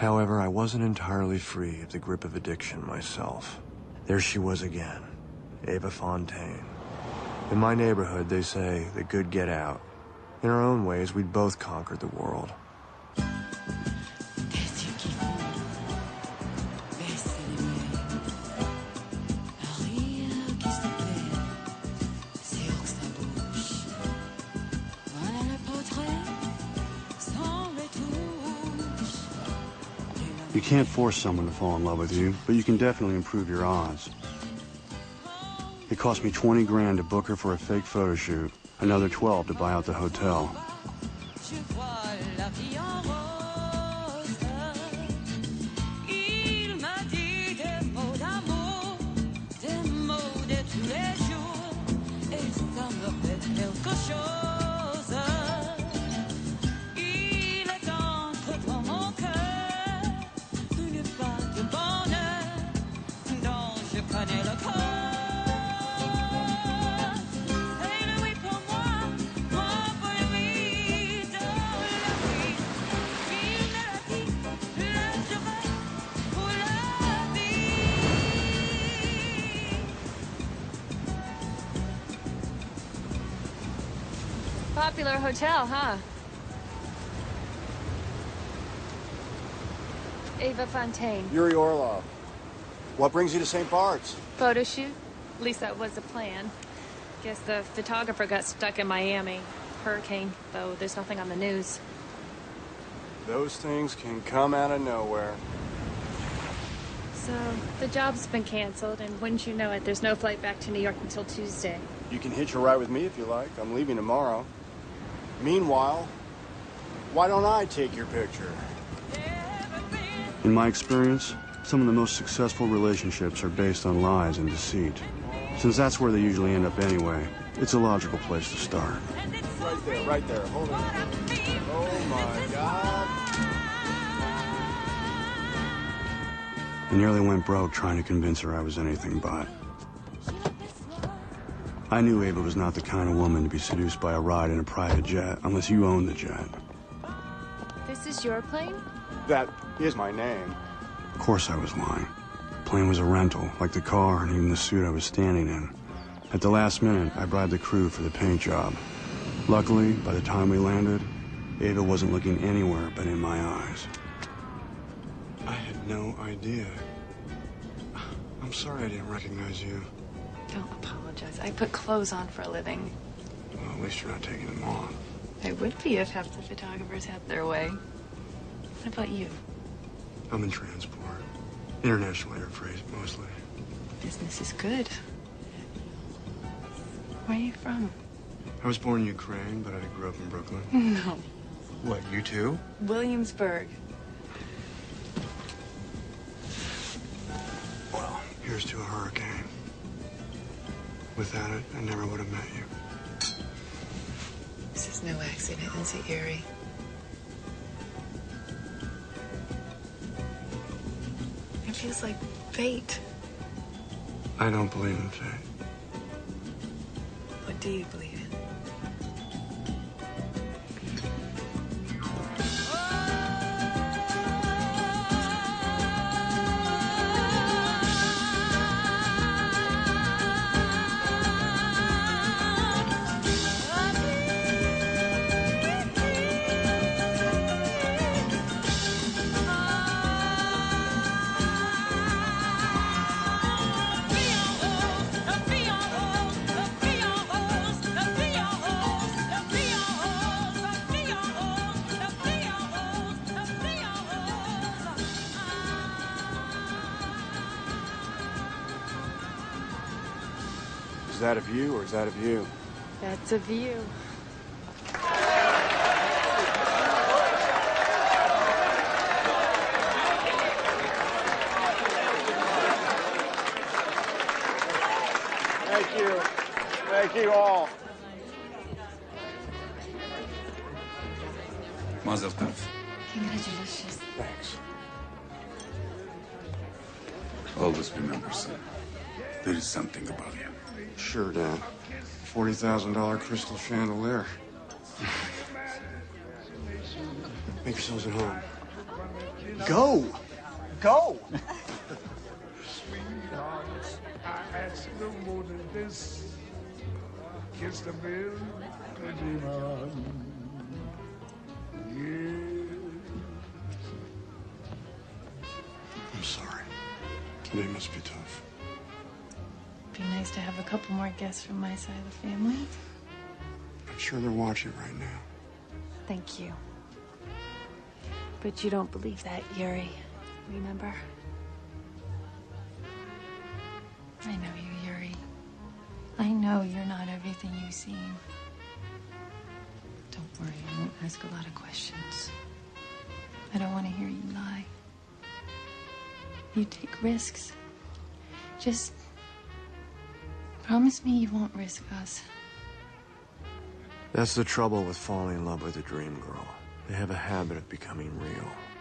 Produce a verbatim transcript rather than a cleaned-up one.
However, I wasn't entirely free of the grip of addiction myself. There she was again, Ava Fontaine. In my neighborhood, they say the good get out. In our own ways, we'd both conquered the world. You can't force someone to fall in love with you, but you can definitely improve your odds. It cost me twenty grand to book her for a fake photo shoot, another twelve to buy out the hotel. Popular hotel, huh? Ava Fontaine. Yuri Orlov. What brings you to Saint Bart's? Photo shoot? At least that was the plan. Guess the photographer got stuck in Miami. Hurricane, though there's nothing on the news. Those things can come out of nowhere. So, the job's been canceled, and wouldn't you know it, there's no flight back to New York until Tuesday. You can hitch a ride with me if you like. I'm leaving tomorrow. Meanwhile, why don't I take your picture? In my experience, some of the most successful relationships are based on lies and deceit. Since that's where they usually end up anyway, it's a logical place to start. Right there, right there. Hold it. Oh my God. I nearly went broke trying to convince her I was anything but. I knew Ava was not the kind of woman to be seduced by a ride in a private jet unless you own the jet. This is your plane? That is my name. Of course I was lying. The plane was a rental, like the car and even the suit I was standing in. At the last minute, I bribed the crew for the paint job. Luckily, by the time we landed, Ava wasn't looking anywhere but in my eyes. I had no idea. I'm sorry I didn't recognize you. Don't apologize. I put clothes on for a living. Well, at least you're not taking them on. I would be if half the photographers had their way. What about you? I'm in transport. International air freight, mostly. Business is good. Where are you from? I was born in Ukraine, but I grew up in Brooklyn. No. What, you too? Williamsburg. Well, here's to a hurricane. Without it, I never would have met you. This is no accident, is it, Yuri? It feels like fate. I don't believe in fate. What do you believe in? Is that a view or is that a view? That's a view. Thank you. Thank you all. Mazel tov. Congratulations. Thanks. Always remember, son. There is something about you. Sure, Dad. forty thousand dollar crystal chandelier. Make yourselves at home. Go! Go! Sweetheart, I ask no more than this. Kiss the bill, on. Yeah. I'm sorry. Today must be tough. Be nice to have a couple more guests from my side of the family. I'm sure they're watching right now. Thank you. But you don't believe that, Yuri. Remember? I know you, Yuri. I know you're not everything you seem. Don't worry, I won't ask a lot of questions. I don't want to hear you lie. You take risks. Just promise me you won't risk us. That's the trouble with falling in love with a dream girl. They have a habit of becoming real.